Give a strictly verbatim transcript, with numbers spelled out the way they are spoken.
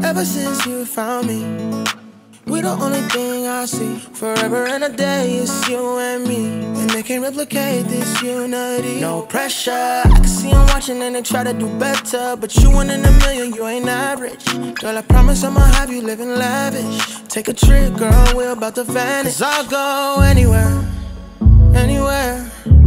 Ever since you found me, we the only thing I see. Forever and a day, it's you and me, and they can't replicate this unity. No pressure, I can see them watching and they try to do better, but you one in a million, you ain't average. Girl, I promise I'ma have you living lavish. Take a trip, girl, we're about to vanish. 'Cause I'll go anywhere, anywhere,